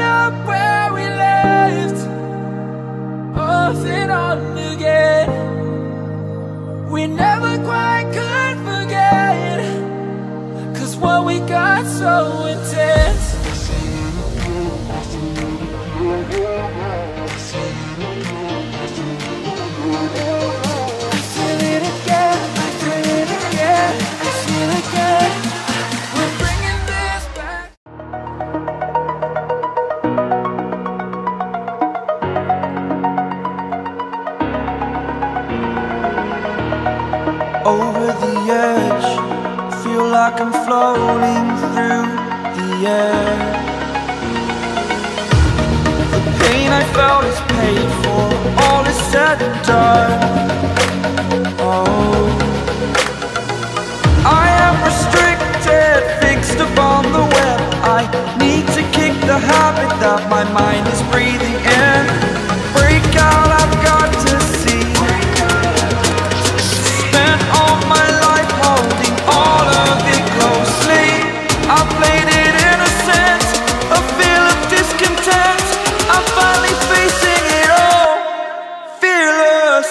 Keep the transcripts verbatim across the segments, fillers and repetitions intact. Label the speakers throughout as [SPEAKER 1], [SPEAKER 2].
[SPEAKER 1] up where we left, off and on again. We never quite could forget, 'cause what we got so intense. I feel it again, I feel it again, I feel it again. We're bringing this back. Over the edge, feel like I'm floating through the air. The pain I felt is paid for, all is said and done. Oh, I am restricted, fixed upon the web. I need to kick the habit that my mind is breathing in. Break out, I've got to see. Spent all my life holding all of it closely. I played it innocent, a feel of discontent. I'm finally facing it all, fearless.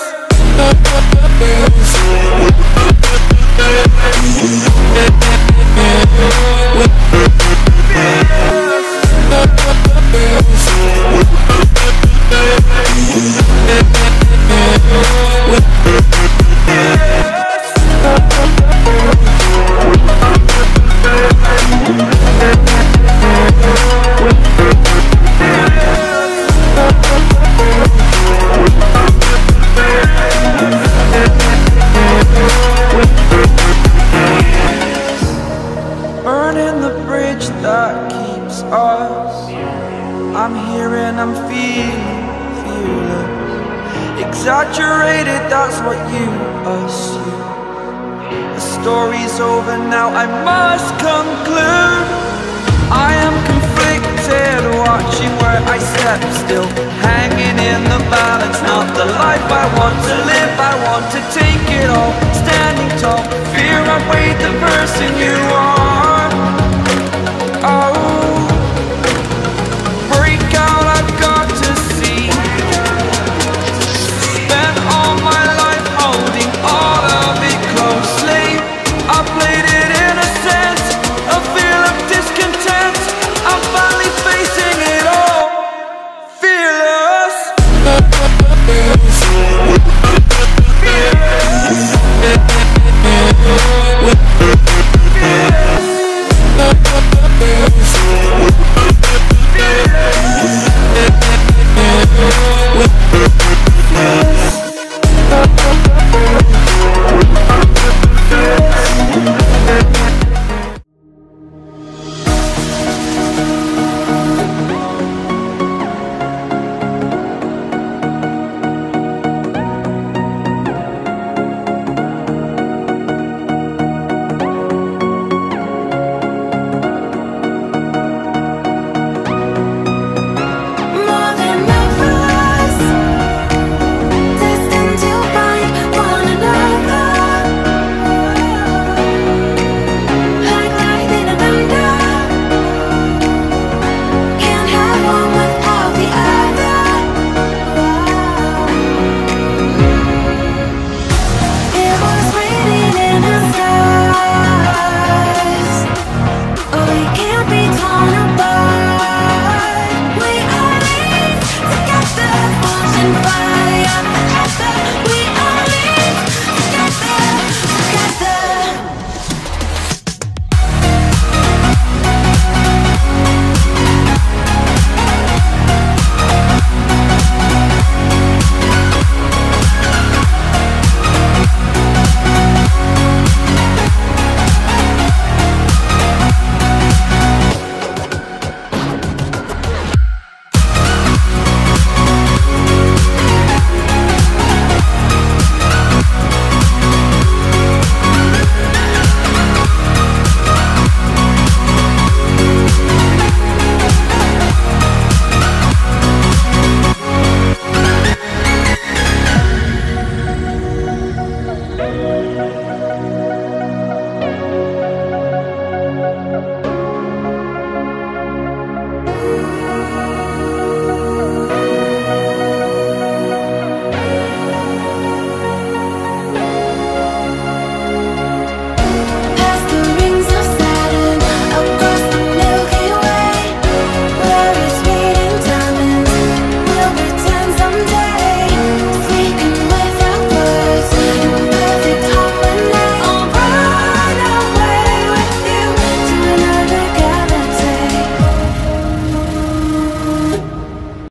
[SPEAKER 1] Burning the bridge that keeps us. I'm here and I'm feeling fearless. Exaggerated, that's what you assume. The story's over now, I must conclude. I am conflicted, watching where I step still, hanging in the balance. Not the life I want to live, I want to take it all. Standing tall, fear I weighed the person you are.